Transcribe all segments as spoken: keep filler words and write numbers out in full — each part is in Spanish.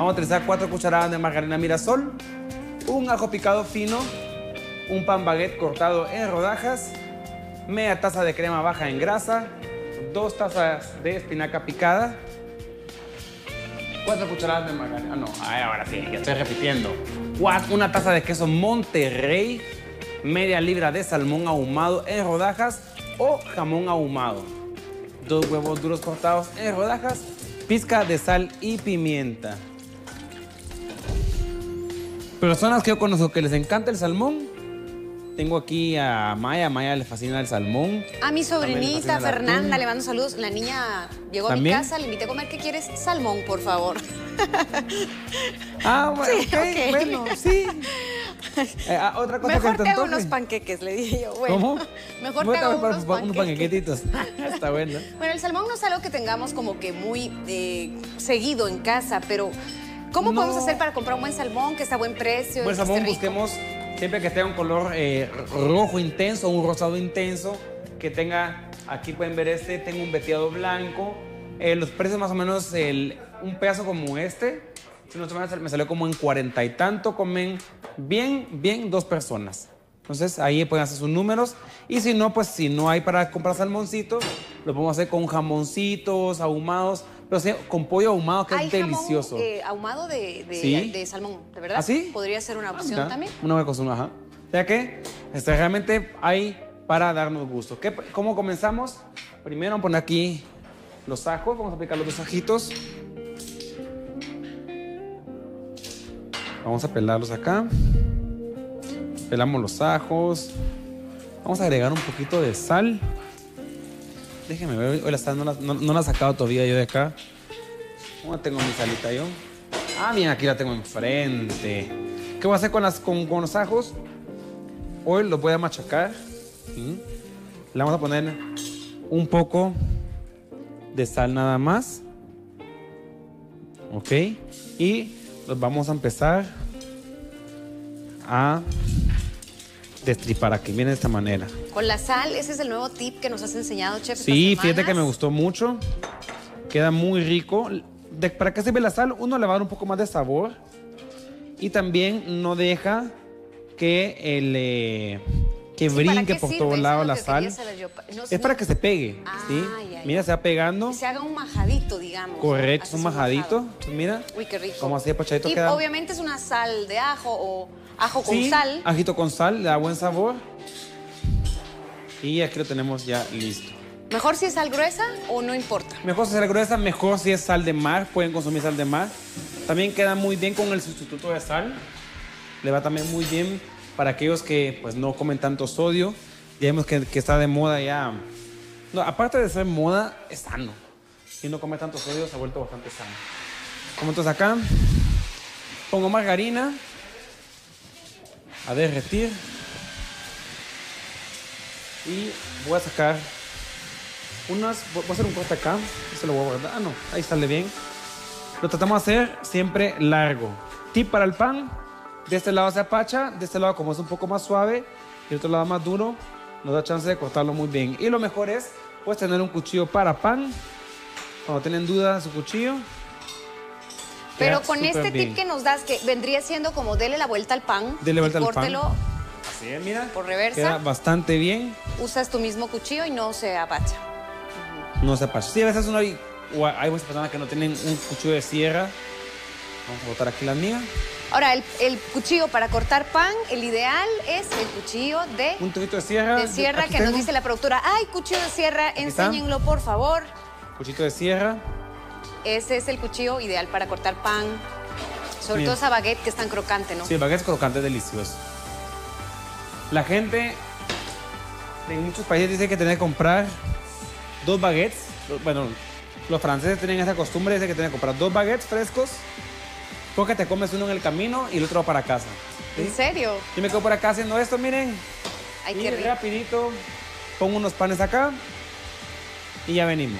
Vamos a utilizar cuatro cucharadas de margarina Mirasol, un ajo picado fino, un pan baguette cortado en rodajas, media taza de crema baja en grasa, dos tazas de espinaca picada, cuatro cucharadas de margarina. Ah, no, ay, ahora sí, ya estoy repitiendo. Una taza de queso Monterrey, media libra de salmón ahumado en rodajas o jamón ahumado, dos huevos duros cortados en rodajas, pizca de sal y pimienta. Personas que yo conozco que les encanta el salmón. Tengo aquí a Maya. A Maya le fascina el salmón. A mi sobrinita Fernanda le mando saludos. La niña llegó ¿También? a mi casa, le invité a comer. ¿Qué quieres? Salmón, por favor. Ah, bueno, sí, okay, okay. bueno, sí. Eh, ah, otra cosa Mejor que te hago unos panqueques, le dije yo. Bueno, ¿Cómo? Mejor te hago unos, unos panquequetitos. Está bueno. Bueno, el salmón no es algo que tengamos como que muy eh, seguido en casa, pero ¿cómo no. podemos hacer para comprar un buen salmón, que está a buen precio? Buen salmón, busquemos siempre que tenga un color eh, rojo intenso, un rosado intenso, que tenga, aquí pueden ver este, tengo un veteado blanco. Eh, los precios más o menos, el, un pedazo como este, si no me salió como en cuarenta y tanto, comen bien, bien dos personas. Entonces ahí pueden hacer sus números. Y si no, pues si no hay para comprar salmoncitos, lo podemos hacer con jamoncitos ahumados, pero sí, con pollo ahumado, que ¿Hay es delicioso. Jamón, eh, ahumado de, de, ¿Sí? de salmón, ¿de verdad? ¿Ah, sí? Podría ser una opción ah, también. Una buena cosa, ajá. Ya que este, realmente hay para darnos gusto. ¿Qué, ¿Cómo comenzamos? Primero vamos a poner aquí los ajos, vamos a picar los dos ajitos. Vamos a pelarlos acá. Pelamos los ajos. Vamos a agregar un poquito de sal. Déjenme ver, hoy la sal no la, no, no la he sacado todavía yo de acá. ¿Cómo tengo mi salita yo? Ah, bien, aquí la tengo enfrente. ¿Qué voy a hacer con, las, con, con los ajos? Hoy los voy a machacar. ¿Sí? Le vamos a poner un poco de sal nada más. Ok. Y los vamos a empezar a destripar aquí. Miren de esta manera. Con la sal, ese es el nuevo tip que nos has enseñado, chef. Sí, fíjate que me gustó mucho. Queda muy rico. De, ¿Para qué sirve la sal? Uno le va a dar un poco más de sabor. Y también no deja que el... Eh, que sí, brinque por todos lados la sal. No, es no... para que se pegue. Ah, ¿sí? Ya, ya. Mira, se va pegando. Que se haga un majadito, digamos. Correcto, es un majadito. Entonces, mira. Uy, qué rico. Como así de pachadito y queda. Obviamente es una sal de ajo o ajo con sí, sal. Ajito con sal, le da buen sabor. Y aquí lo tenemos ya listo. ¿Mejor si es sal gruesa o no importa? Mejor si es sal gruesa, mejor si es sal de mar. Pueden consumir sal de mar. También queda muy bien con el sustituto de sal. Le va también muy bien para aquellos que pues, no comen tanto sodio. Digamos que, que está de moda ya. No, aparte de ser moda, es sano. Si no come tanto sodio, se ha vuelto bastante sano. Como entonces acá, pongo margarina a derretir. Y voy a sacar unas. Voy a hacer un corte acá. Eso lo voy a guardar. Ah, no, ahí sale bien. Lo tratamos de hacer siempre largo. Tip para el pan. De este lado se apacha, de este lado como es un poco más suave y el otro lado más duro, nos da chance de cortarlo muy bien. Y lo mejor es, pues, tener un cuchillo para pan. Cuando tienen duda de su cuchillo. Pero con este bien. tip que nos das, que vendría siendo como dele la vuelta al pan. Dele vuelta al córtelo pan. Así es, mira. Por reversa. Queda bastante bien. Usas tu mismo cuchillo y no se apacha. No se apacha. Sí, a veces uno hay, hay muchas personas que no tienen un cuchillo de sierra. Vamos a botar aquí la mía. Ahora, el, el cuchillo para cortar pan, el ideal es el cuchillo de... Un trocito de sierra. De sierra, que tengo. Nos dice la productora. ¡Ay, cuchillo de sierra! Enséñenlo, por favor. Cuchillo de sierra. Ese es el cuchillo ideal para cortar pan. Sobre Bien. todo esa baguette que es tan crocante, ¿no? Sí, el baguette es crocante, es delicioso. La gente en muchos países dice que tiene que comprar dos baguettes. Bueno, los franceses tienen esa costumbre, dice que tienen que comprar dos baguettes frescos. Porque te comes uno en el camino y el otro va para casa. ¿Sí? ¿En serio? Yo me quedo por acá haciendo esto, miren. Ay, y qué rico. rapidito pongo unos panes acá y ya venimos.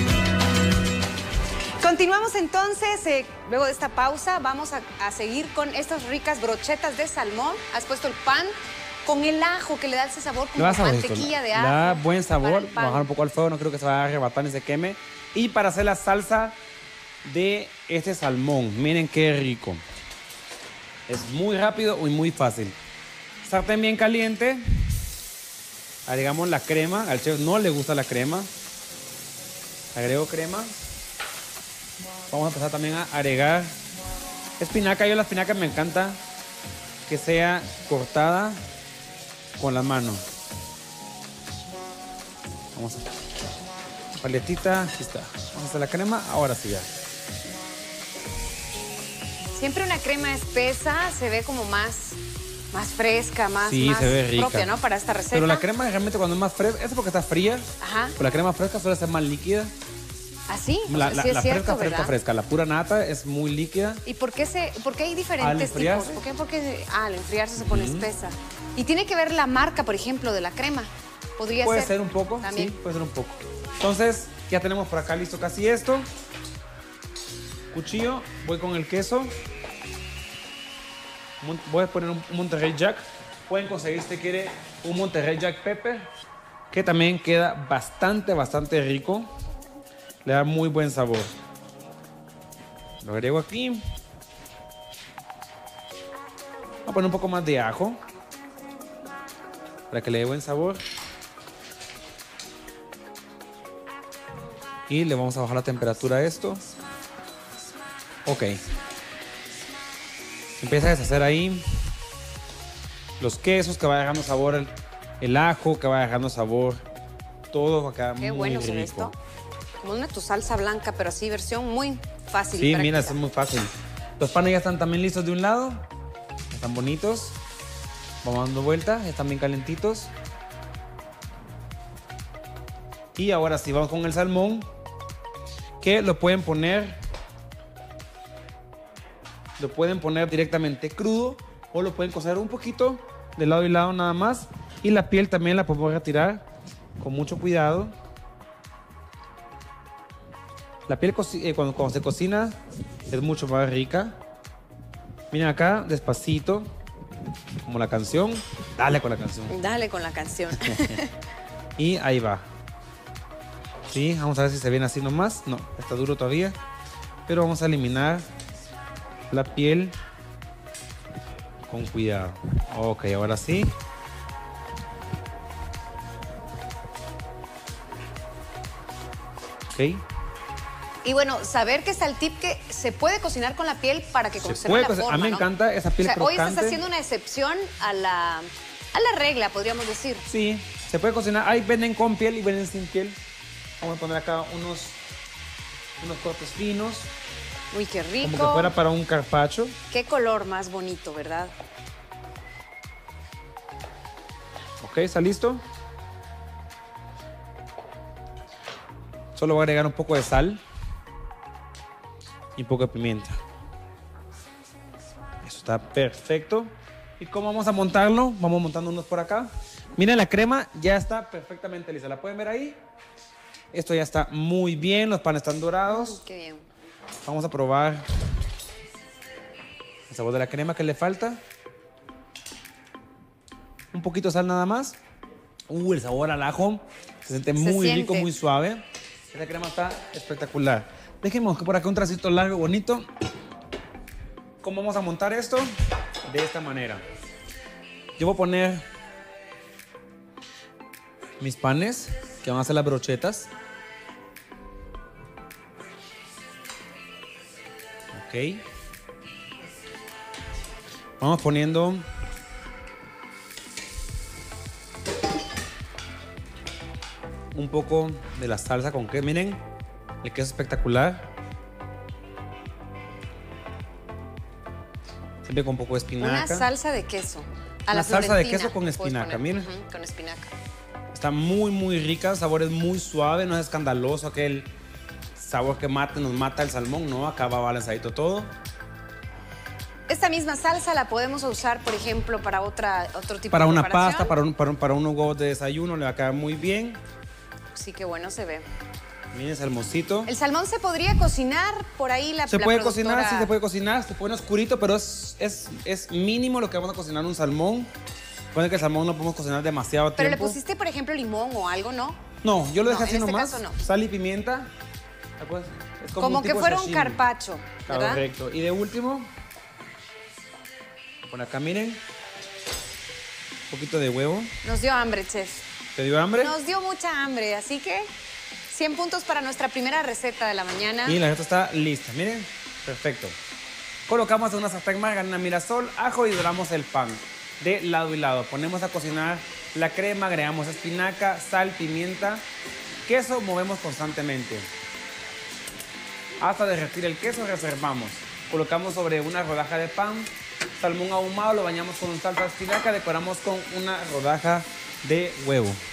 Continuamos entonces, eh, luego de esta pausa, vamos a, a seguir con estas ricas brochetas de salmón. Has puesto el pan con el ajo que le da ese sabor como mantequilla de ajo. Le da buen sabor, bajar un poco al fuego, no creo que se vaya a arrebatar ni se queme. Y para hacer la salsa de este salmón. Miren qué rico. Es muy rápido y muy fácil. Sartén bien caliente. Agregamos la crema. Al chef no le gusta la crema. Agrego crema. Vamos a empezar también a agregar espinaca. Yo la espinaca me encanta que sea cortada con las manos. Vamos a... Paletita, aquí está. Vamos a hacer la crema. Ahora sí ya. Siempre una crema espesa se ve como más, más fresca, más, sí, más se ve rica. propia, ¿no? Para esta receta. Pero la crema realmente cuando es más fresca, es porque está fría. Ajá. Pero la crema fresca suele ser más líquida. ¿Ah, sí? La, O sea, la, sí es la cierto, fresca, ¿verdad? fresca, fresca. La pura nata es muy líquida. ¿Y por qué, se, por qué hay diferentes tipos? ¿Por qué? Porque ah, al enfriarse se pone uh-huh. espesa. Y tiene que ver la marca, por ejemplo, de la crema. Podría puede ser. ser un poco, también. Sí, puede ser un poco. Entonces, ya tenemos por acá listo casi esto. Cuchillo, voy con el queso. Voy a poner un Monterrey Jack. Pueden conseguir, si usted quiere, un Monterrey Jack Pepper, que también queda bastante, bastante rico. Le da muy buen sabor. Lo agrego aquí. Voy a poner un poco más de ajo para que le dé buen sabor. Y le vamos a bajar la temperatura a esto. Ok. Empieza a deshacer ahí los quesos, que va dejando sabor el, el ajo, que va dejando sabor todo acá. Qué muy bueno rico. esto. Como una tu salsa blanca, pero así versión muy fácil. Sí, mira, es muy fácil. Los panes ya están también listos de un lado. Están bonitos. Vamos dando vueltas, están bien calentitos. Y ahora sí, vamos con el salmón, que lo pueden poner... Lo pueden poner directamente crudo o lo pueden cocer un poquito de lado y lado nada más. Y la piel también la podemos retirar con mucho cuidado. La piel eh, cuando, cuando se cocina es mucho más rica. Miren acá, despacito, como la canción. Dale con la canción. Dale con la canción. Y ahí va. Sí, vamos a ver si se viene así nomás. No, está duro todavía. Pero vamos a eliminar la piel con cuidado. Ok, ahora sí. Ok. Y bueno, saber que está el tip que se puede cocinar con la piel para que conserve la forma, A mí me ¿no? encanta esa piel o sea, crocante. Hoy estás haciendo una excepción a la, a la regla, podríamos decir. Sí, se puede cocinar. Ahí venden con piel y venden sin piel. Vamos a poner acá unos, unos cortes finos. Uy, qué rico. Como que fuera para un carpaccio. Qué color más bonito, ¿verdad? Ok, ¿está listo? Solo voy a agregar un poco de sal y un poco de pimienta. Eso está perfecto. ¿Y cómo vamos a montarlo? Vamos montando unos por acá. Miren, la crema ya está perfectamente lista. ¿La pueden ver ahí? Esto ya está muy bien. Los panes están dorados. Mm, qué bien. Vamos a probar el sabor de la crema que le falta. Un poquito de sal nada más. Uh, el sabor al ajo. Se siente muy Se rico, siente. muy suave. Esta crema está espectacular. Dejemos que por acá un tracito largo, bonito. ¿Cómo vamos a montar esto? De esta manera. Yo voy a poner mis panes, que van a ser las brochetas. Ok. Vamos poniendo un poco de la salsa con queso. Miren, el queso espectacular. Siempre con un poco de espinaca. Una salsa de queso. A Una la salsa de florentina, queso con espinaca, miren. Uh-huh, con espinaca. Está muy, muy rica. El sabor es muy suave, no es escandaloso. Aquel sabor que mata, nos mata el salmón, ¿no? Acá va balanzadito todo. Esta misma salsa la podemos usar, por ejemplo, para otra, otro tipo para de una preparación. pasta, para, un, para, un, para unos huevos de desayuno, le va a quedar muy bien. Sí, qué bueno se ve. Miren, salmoncito. El salmón se podría cocinar por ahí la Se la puede productora... cocinar, sí se puede cocinar, se pone oscurito, pero es, es, es mínimo lo que vamos a cocinar un salmón. Puede que el salmón no podemos cocinar demasiado Pero tiempo. le pusiste, por ejemplo, limón o algo, ¿no? No, yo lo dejé No, así en este nomás. caso no. Sal y pimienta. ¿Te acuerdas? Es como como un que tipo fuera sashimi. un carpaccio, ¿verdad? Correcto. Y de último, por acá miren, un poquito de huevo. Nos dio hambre, chef. ¿Te dio hambre? Nos dio mucha hambre, así que cien puntos para nuestra primera receta de la mañana. Y la receta está lista, miren, perfecto. Colocamos en una sartén margarina Mirasol, ajo y doramos el pan de lado y lado. Ponemos a cocinar la crema, agregamos espinaca, sal, pimienta, queso, movemos constantemente. Hasta derretir el queso reservamos. Colocamos sobre una rodaja de pan, salmón ahumado, lo bañamos con salsa de espinaca, decoramos con una rodaja de huevo.